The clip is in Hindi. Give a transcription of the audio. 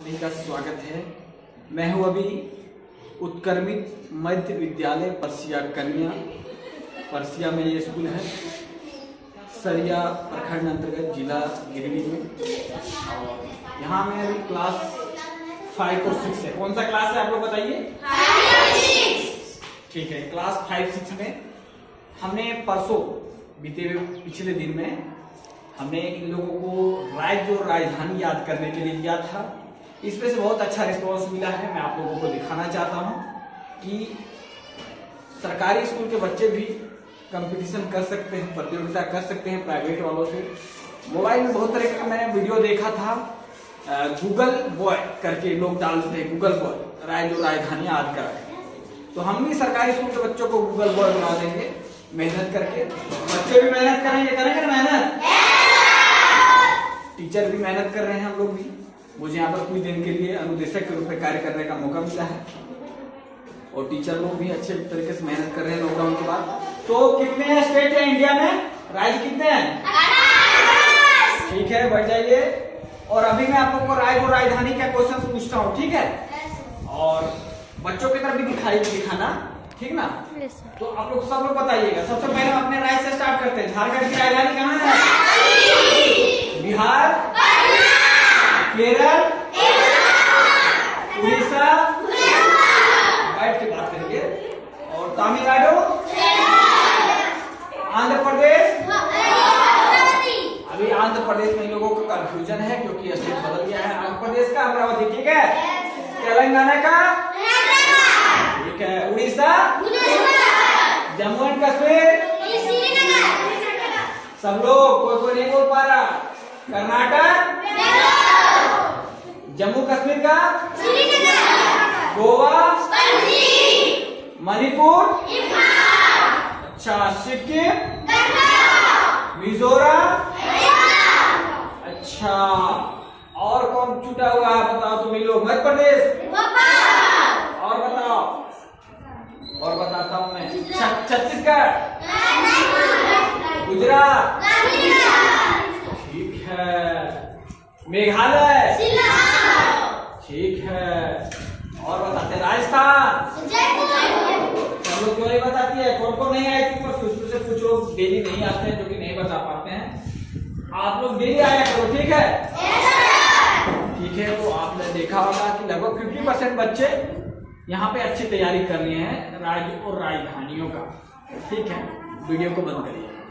सभी का स्वागत है। मैं हूं अभी उत्क्रमित मध्य विद्यालय परसिया कन्या। परसिया में ये स्कूल है, सरिया प्रखंड अंतर्गत जिला गिरिडीह में। और यहाँ में अभी क्लास 5 और 6 है। कौन सा क्लास है आप लोग बताइए? 5, 6। ठीक है, क्लास 5, 6 में हमने परसों बीते हुए पिछले दिन में हमने इन लोगों को राज्य और राजधानी याद करने के लिए दिया था। इसमें से बहुत अच्छा रिस्पांस मिला है। मैं आप लोगों को दिखाना चाहता हूं कि सरकारी स्कूल के बच्चे भी कंपटीशन कर सकते हैं, प्रतियोगिता कर सकते हैं प्राइवेट वालों से। मोबाइल में बहुत तरह का मैंने वीडियो देखा था, गूगल बॉय करके लोग डालते हैं, गूगल बॉय राज्य और राजधानी याद करा। तो हम भी सरकारी स्कूल के बच्चों को गूगल बॉय बना देंगे मेहनत करके। बच्चे भी मेहनत करेंगे ना मेहनत, टीचर भी मेहनत कर रहे हैं। हम लोग भी, मुझे यहाँ पर कुछ दिन के लिए अनुदेशक के रूप में कार्य करने का मौका मिला है और टीचर लोग भी अच्छे तरीके से मेहनत कर रहे हैं लॉकडाउन के बाद। तो कितने स्टेट है इंडिया में? राज्य कितने हैं? 18। ठीक है, बढ़ जाइए। और अभी मैं आप लोग को राज्य और राजधानी का क्वेश्चन पूछता हूँ, ठीक है? और बच्चों की तरफ भी दिखाना, ठीक ना? तो आप लोग सब लोग बताइएगा। सबसे पहले हम अपने राज्य से स्टार्ट करते हैं। झारखंड की राजधानी कहाँ है? बिहार, केरल, उड़ीसा, बैठ के बात करेंगे। और तमिलनाडु, आंध्र प्रदेश। अभी आंध्र प्रदेश में लोगों को कंफ्यूजन है क्योंकि स्टेट बदल गया है। आंध्र प्रदेश का अमरावती, ठीक है? तेलंगाना का, ठीक है? उड़ीसा, जम्मू एंड कश्मीर, सब लोग, कोई नहीं बोल पा रहा। कर्नाटक, जम्मू कश्मीर का, गोवा, मणिपुर, अच्छा, सिक्किम, मिजोरम, अच्छा, और कौन छूटा हुआ है बताओ तुम लोग? मध्य प्रदेश, और बताओ, और बताता हूं मैं। छत्तीसगढ़, गुजरात, ठीक है। मेघालय, ठीक है। और बताते हैं राजस्थान, सब लोग क्यों नहीं बताती है? कौन कौन नहीं आए? क्योंकि से कुछ लोग डेली नहीं आते हैं जो कि नहीं बता पाते हैं। आप लोग डेली आया करो, ठीक है? ठीक है। तो आपने देखा होगा कि लगभग 50% बच्चे यहाँ पे अच्छी तैयारी कर लिए हैं राज्य और राजधानियों का, ठीक है? वीडियो को बंद करिए।